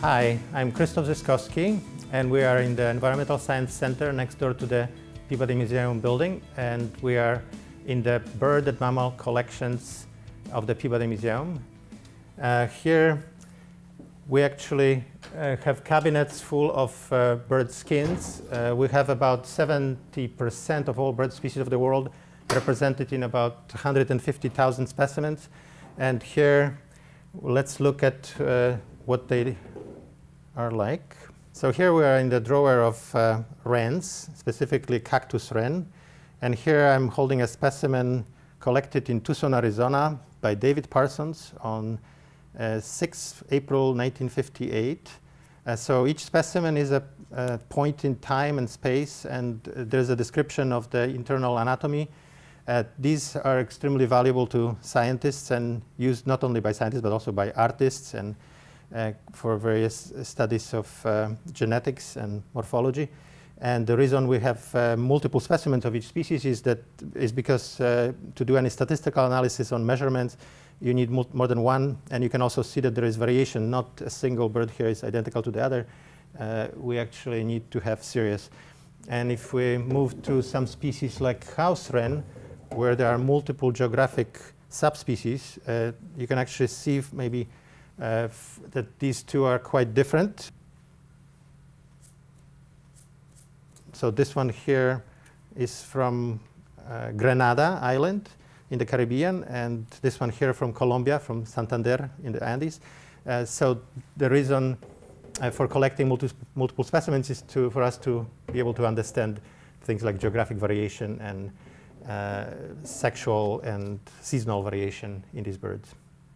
Hi, I'm Krzysztof Zyskowski, and we are in the Environmental Science Center next door to the Peabody Museum building, and we are in the bird and mammal collections of the Peabody Museum. Here we actually have cabinets full of bird skins. We have about 70% of all bird species of the world represented in about 150,000 specimens. And here, let's look at what they are like. So here we are in the drawer of wrens, specifically cactus wren. And here I'm holding a specimen collected in Tucson, Arizona by David Parsons on 6 April 1958. So each specimen is a point in time and space, and there's a description of the internal anatomy. These are extremely valuable to scientists and used not only by scientists but also by artists and for various studies of genetics and morphology. And the reason we have multiple specimens of each species is because to do any statistical analysis on measurements, you need more than one, and you can also see that there is variation. Not a single bird here is identical to the other. We actually need to have series. And if we move to some species like house wren, where there are multiple geographic subspecies, you can actually see maybe that these two are quite different. So this one here is from Grenada Island in the Caribbean, and this one here from Colombia, from Santander in the Andes. So the reason for collecting multiple specimens is for us to be able to understand things like geographic variation and sexual and seasonal variation in these birds.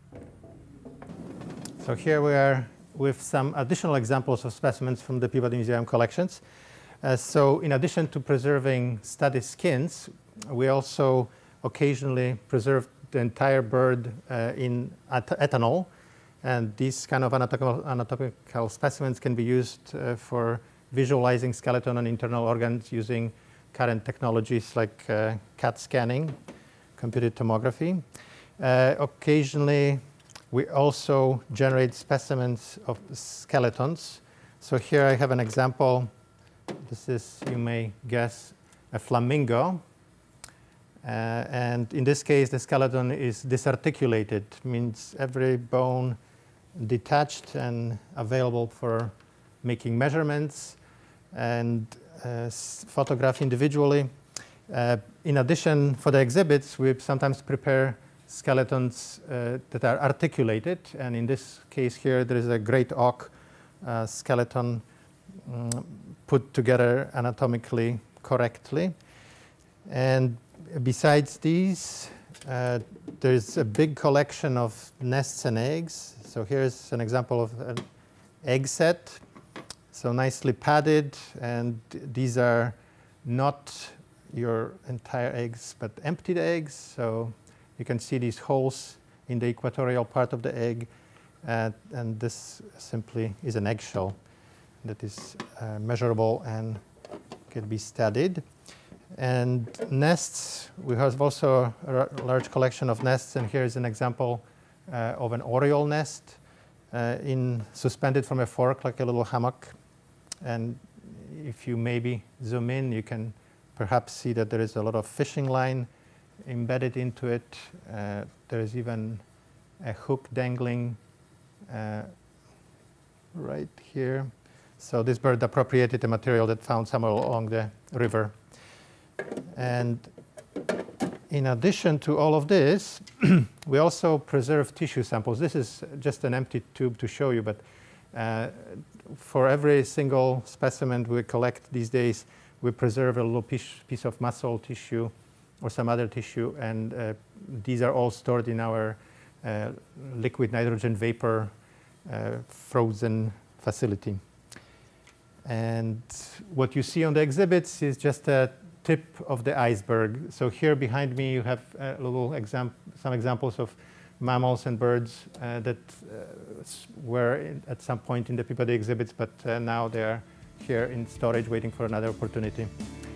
So here we are with some additional examples of specimens from the Peabody Museum collections. So in addition to preserving study skins, we also occasionally preserve the entire bird in ethanol. And these kind of anatomical specimens can be used for visualizing skeleton and internal organs using current technologies like CAT scanning, computed tomography. Occasionally, we also generate specimens of skeletons. So here I have an example. This is, you may guess, a flamingo. And in this case, the skeleton is disarticulated, means every bone detached and available for making measurements and photograph individually. In addition, for the exhibits, we sometimes prepare skeletons that are articulated. And in this case here, there is a great auk skeleton put together anatomically correctly. And besides these, there's a big collection of nests and eggs. So here's an example of an egg set. So nicely padded, and these are not your entire eggs, but emptied eggs. So you can see these holes in the equatorial part of the egg, and this simply is an eggshell that is measurable and can be studied. And nests, we have also a large collection of nests, and here is an example of an oriole nest suspended from a fork like a little hammock. And if you maybe zoom in, you can perhaps see that there is a lot of fishing line embedded into it. There is even a hook dangling right here. So this bird appropriated a material that found somewhere along the river. And in addition to all of this, we also preserve tissue samples. This is just an empty tube to show you, but for every single specimen we collect these days, we preserve a little piece of muscle tissue or some other tissue, and these are all stored in our liquid nitrogen vapor frozen facility. And what you see on the exhibits is just a tip of the iceberg. So here behind me you have some examples of mammals and birds that were at some point in the Peabody exhibits, but now they are here in storage waiting for another opportunity.